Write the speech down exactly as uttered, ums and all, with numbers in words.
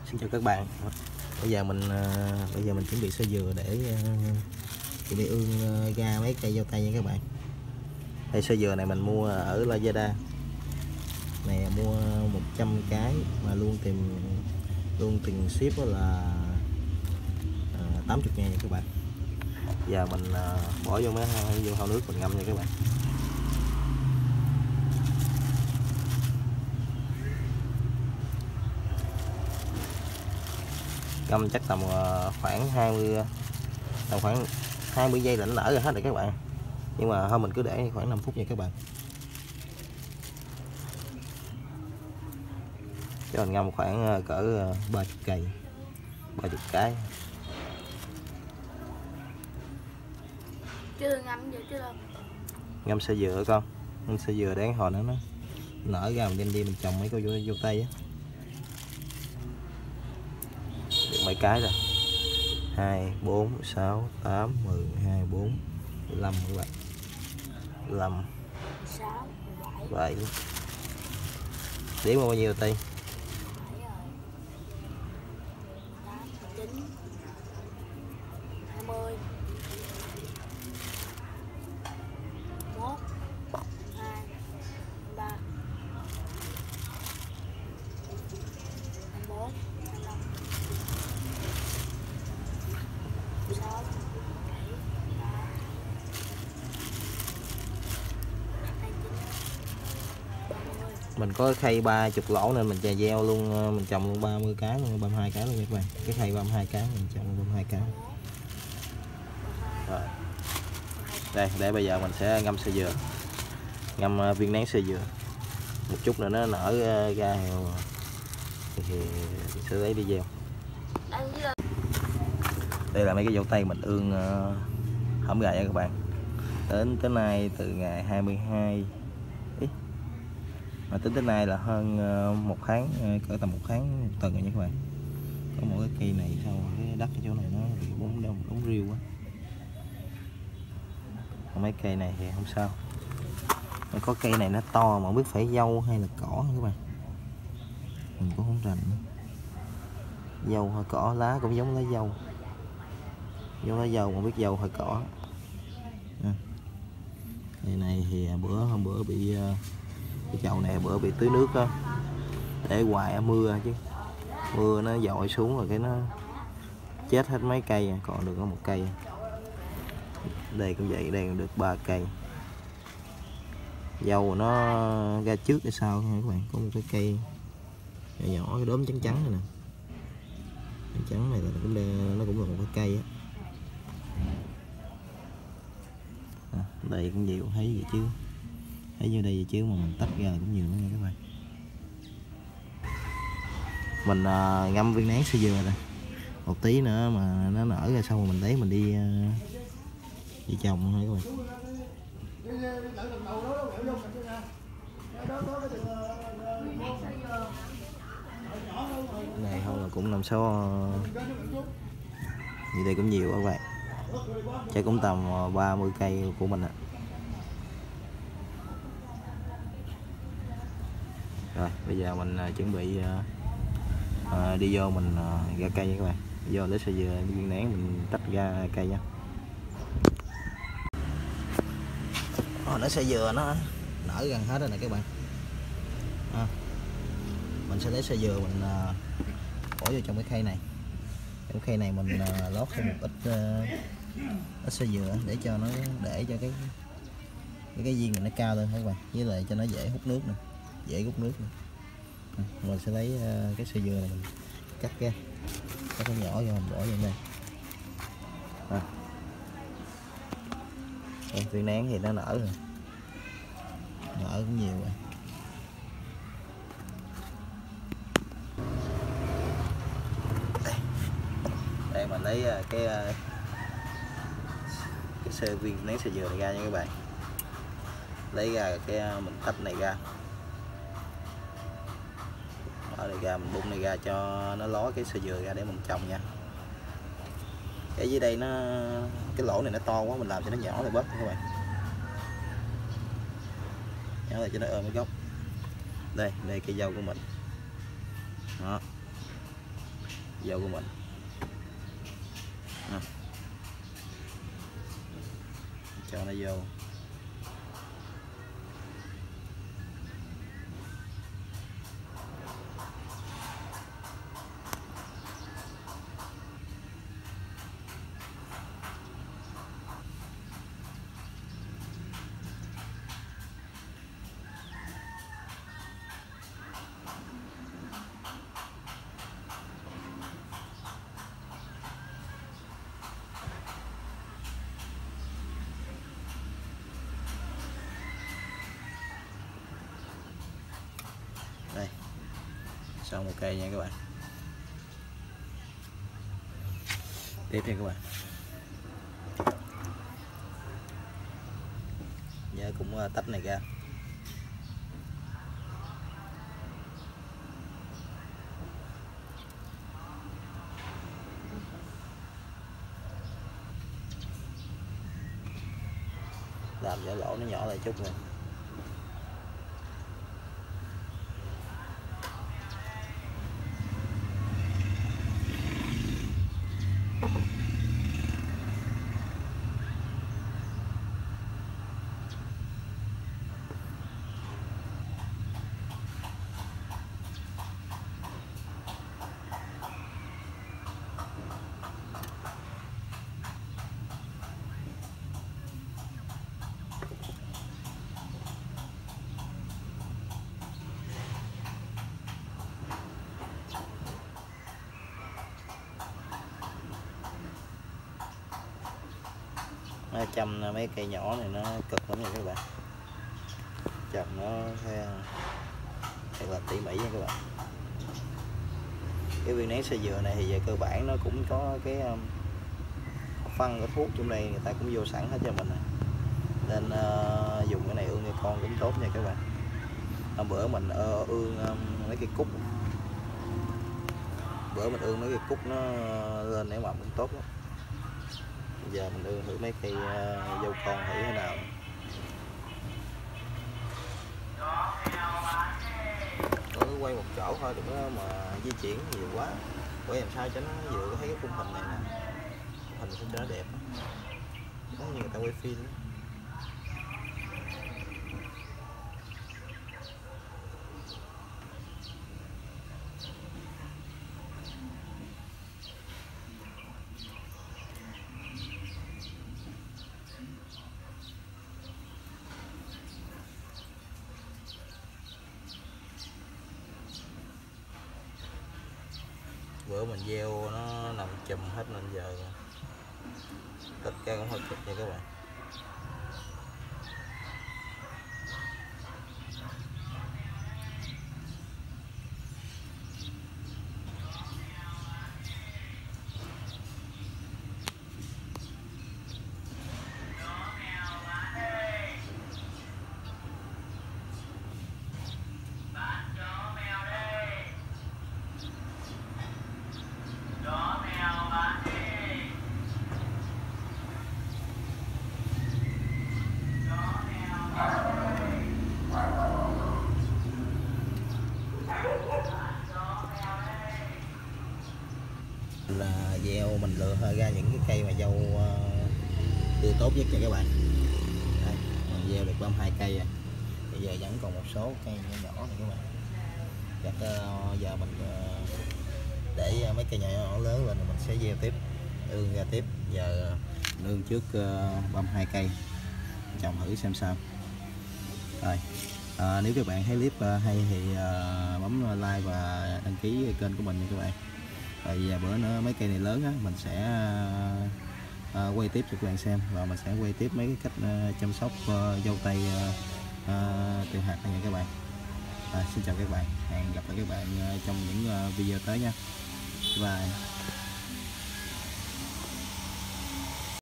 Xin chào các bạn. Bây giờ mình uh, bây giờ mình chuẩn bị sơ dừa để uh, chuẩn bị ương uh, ra mấy cây dâu tây nha các bạn. Đây sơ dừa này mình mua ở Lazada. Này mua một trăm cái mà luôn tìm luôn tiền ship đó là uh, tám mươi ngàn nha các bạn. Giờ mình uh, bỏ vô mấy vô thau nước mình ngâm nha các bạn. Ngâm chắc tầm khoảng hai mươi tầm khoảng hai mươi giây là nó nở ra hết rồi các bạn. Nhưng mà thôi mình cứ để khoảng năm phút nha các bạn. Cho mình ngâm khoảng cỡ ba mươi cây, ba mươi cái. Chưa ngâm vậy chứ đâu. Ngâm sơ dừa con. Ngâm sơ dừa để hồi nó nó nở ra mình đem đi mình trồng mấy cái vô, vô tay á. Được mấy cái rồi. hai, bốn, sáu, tám, mười, hai, bốn, mười lăm các bạn. mười lăm, sáu, mười bảy. Đếm bao nhiêu tay? tám, chín, hai mươi, mốt, hai, ba, hai mươi bốn, hai mươi lăm, sáu, bảy, tám, hai mươi chín, ba mươi. Mình có khay ba mươi lỗ nên mình chà gieo luôn, mình trồng luôn ba mươi cái luôn, ba mươi hai cái luôn các bạn. Cái khay ba mươi hai cái mình trồng luôn ba mươi hai cái. Rồi. Đây, để bây giờ mình sẽ ngâm sơ dừa. Ngâm viên nén sơ dừa. Một chút nữa nó nở ra thì, thì mình sẽ lấy đi gieo. Đây là mấy cái dâu tây mình ương uh, hổm gà nha các bạn. Đến tới nay từ ngày hai mươi hai Ý. Mà tính tới nay là hơn uh, một tháng, uh, cỡ tầm một tháng một tuần rồi nha các bạn. Có một cái cây này sau cái đất cái chỗ này nó bị bóng đông bóng riêu quá. Còn mấy cây này thì không sao. Có cây này nó to mà không biết phải dâu hay là cỏ các bạn. Mình cũng không rành nữa. Dâu hay cỏ, lá cũng giống lá dâu. Giống lá dâu mà biết dâu hay cỏ. À. Cây này thì bữa hôm bữa bị cái chậu này bữa bị tưới nước đó. Để hoài mưa chứ. Mưa nó dội xuống rồi cái nó chết hết mấy cây, còn được có một cây. Đây cũng vậy, đây cũng được ba cây. Dâu nó ra trước hay sau các bạn, có một cái cây nhỏ nhỏ cái đốm trắng trắng này nè. Trắng trắng này là cũng nó cũng là một cái cây á. À, đây cũng nhiều, thấy vậy chứ. Thấy như đây vậy chứ mà mình tách ra cũng nhiều nữa nha các bạn. Mình uh, ngâm viên nén sơ dừa rồi. Một tí nữa mà nó nở ra xong rồi mình lấy mình đi uh, đi trồng thôi các bạn. Này không là cũng năm sáu như đây cũng nhiều các bạn. Chắc cũng tầm ba mươi cây của mình ạ. Rồi bây giờ mình uh, chuẩn bị uh, uh, đi vô mình uh, ra cây nha các bạn. Đi vô để sơ dừa viên nén mình tách ra cây nha. Ờ, nó sơ dừa nó nở gần hết rồi nè các bạn. À, mình sẽ lấy sơ dừa mình uh, bỏ vô trong cái khay này. Trong khay này mình uh, lót thêm một ít, uh, ít sơ dừa để cho nó để cho cái cái, cái viên này nó cao lên các bạn, với lại cho nó dễ hút nước nè, dễ hút nước nè. À, mình sẽ lấy uh, cái sơ dừa này mình cắt ra, cắt cái nhỏ vô mình bỏ vô đây. À. Đây, viên nén thì nó nở rồi, nở cũng nhiều rồi. Đây, đây mình lấy cái cái sơ viên nén sơ dừa này ra nha các bạn. Lấy ra cái mình tách này ra, bỏ này ra, mình bung này ra cho nó ló cái sơ dừa ra để mình trồng nha. Cái dưới đây nó cái lỗ này nó to quá, mình làm cho nó nhỏ lại bớt các bạn, nhỏ lại cho nó ôm cái gốc. Đây đây cây dâu của mình đó. dâu của mình. À. Cho nó vô. Đây, xong một cây nha các bạn. Tiếp nha các bạn. Nhớ cũng tách này ra. Làm cho lỗ nó nhỏ lại chút này. Chăm mấy cây nhỏ này nó cực lắm nha các bạn. Chăm nó thật là tỉ mỉ nha các bạn. Cái viên nén xay dừa này thì về cơ bản nó cũng có cái um, phân cái thuốc trong đây người ta cũng vô sẵn hết cho mình này. Nên uh, dùng cái này ương cho con cũng tốt nha các bạn. Hôm bữa mình uh, ương um, mấy cây cúc, bữa mình ương mấy cây cúc nó lên nảy mầm cũng tốt lắm. Giờ mình ương thử mấy cây uh, dâu con thử thế nào. Cứ quay một chỗ thôi, đừng có mà di chuyển nhiều quá. Quay làm sao cho nó vừa thấy cái khung hình này nè, hình sẽ cho nó đẹp, giống như người ta quay phim đó. Bữa mình gieo nó nằm chùm hết nên giờ tất cả cũng hơi cực nha các bạn. Là gieo mình lựa ra những cái cây mà dâu tươi uh, tốt nhất cho các bạn. Đây, mình gieo được ba mươi hai cây rồi. Bây giờ vẫn còn một số cây nhỏ nhỏ này các bạn. Chắc uh, giờ mình uh, để mấy cây nhỏ nhỏ lớn lên rồi mình sẽ gieo tiếp, ương ra tiếp. Giờ uh, ương trước uh, ba mươi hai cây, trồng thử xem sao. Rồi, uh, nếu các bạn thấy clip uh, hay thì uh, bấm like và đăng ký kênh của mình nha các bạn. Rồi bữa nữa mấy cây này lớn á, mình sẽ uh, quay tiếp cho các bạn xem, và mình sẽ quay tiếp mấy cái cách uh, chăm sóc uh, dâu tây uh, uh, tiêu hạt này nha các bạn. À, xin chào các bạn, hẹn gặp lại các bạn uh, trong những uh, video tới nha. Bye.